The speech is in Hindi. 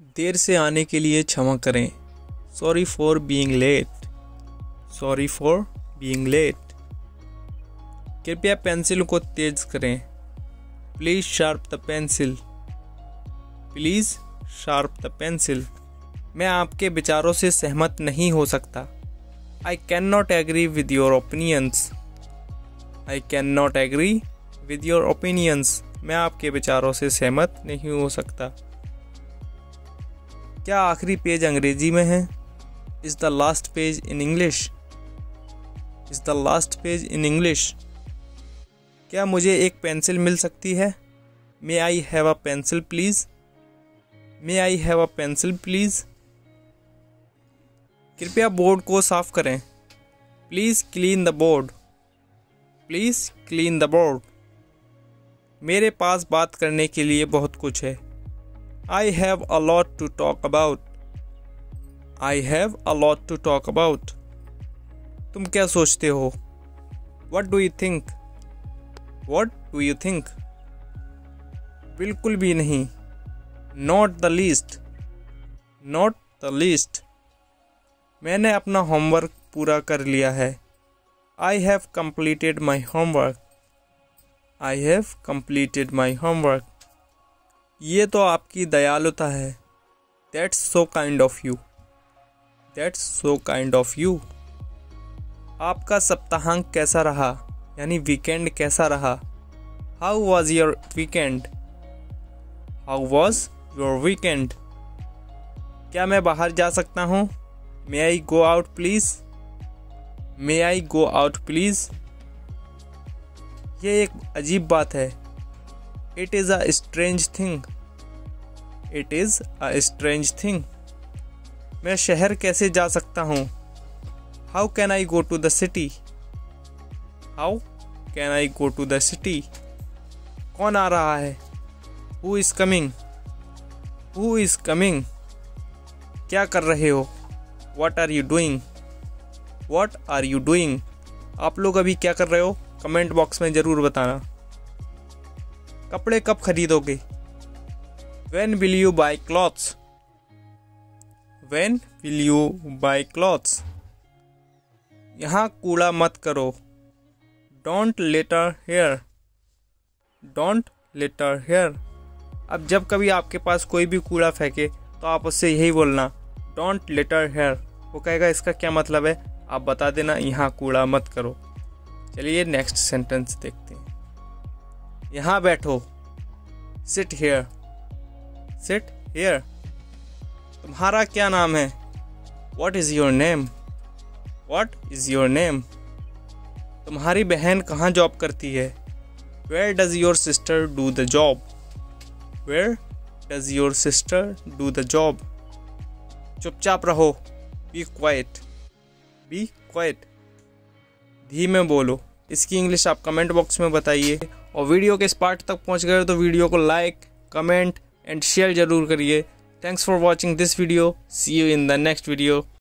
देर से आने के लिए क्षमा करें। Sorry for being late. Sorry for being late. कृपया पेंसिल को तेज करें। Please sharp the pencil. Please sharp the pencil. मैं आपके विचारों से सहमत नहीं हो सकता। I can not agree with your opinions. I can not agree with your opinions. मैं आपके विचारों से सहमत नहीं हो सकता। क्या आखिरी पेज अंग्रेजी में है? Is the last page in English? Is the last page in English? क्या मुझे एक पेंसिल मिल सकती है? May I have a pencil please? May I have a pencil please? कृपया बोर्ड को साफ करें। Please clean the board. Please clean the board. मेरे पास बात करने के लिए बहुत कुछ है। I have a lot to talk about. I have a lot to talk about. तुम क्या सोचते हो? What do you think? What do you think? बिल्कुल भी नहीं। Not the least. Not the least. मैंने अपना होमवर्क पूरा कर लिया है। I have completed my homework. I have completed my homework. ये तो आपकी दयालुता है। That's so kind of you. That's so kind of you. आपका सप्ताहांत कैसा रहा? यानी वीकेंड कैसा रहा? How was your weekend? How was your weekend? क्या मैं बाहर जा सकता हूँ? May I go out please? May I go out please? ये एक अजीब बात है। It is a strange thing. It is a strange thing. मैं शहर कैसे जा सकता हूँ? How can I go to the city? How can I go to the city? कौन आ रहा है? Who is coming? Who is coming? क्या कर रहे हो? What are you doing? What are you doing? आप लोग अभी क्या कर रहे हो? कमेंट बॉक्स में ज़रूर बताना। कपड़े कब खरीदोगे? When will you buy clothes? When will you buy clothes? यहाँ कूड़ा मत करो। Don't litter here. Don't litter here. अब जब कभी आपके पास कोई भी कूड़ा फेंके तो आप उससे यही बोलना Don't litter here. वो कहेगा इसका क्या मतलब है? आप बता देना यहाँ कूड़ा मत करो। चलिए नेक्स्ट सेंटेंस देखते हैं। यहाँ बैठो। Sit here. Sit here. तुम्हारा क्या नाम है? What is your name? What is your name? तुम्हारी बहन कहाँ जॉब करती है? Where does your sister do the job? Where does your sister do the job? चुपचाप रहो। Be quiet. Be quiet. धीमे बोलो। इसकी इंग्लिश आप कमेंट बॉक्स में बताइए। और वीडियो के इस पार्ट तक पहुंच गए तो वीडियो को लाइक, कमेंट एंड शेयर जरूर करिए। Thanks for watching this video. See you in the next video.